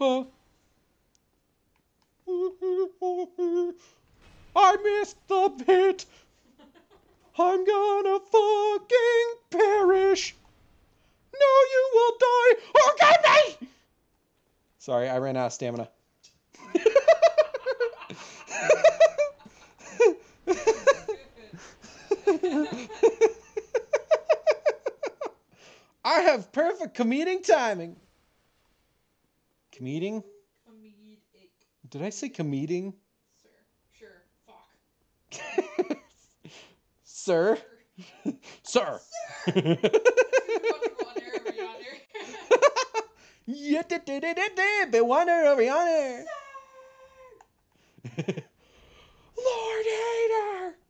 Huh? I missed the pit. I'm gonna fucking perish. No, you will die. Oh, get me! Sorry, I ran out of stamina. I have perfect comedic timing. Comedic? Comedic. Did I say comedic? Sure. Fuck. Sir? Sir. Yeah, be wander over yonder. Lord Hater.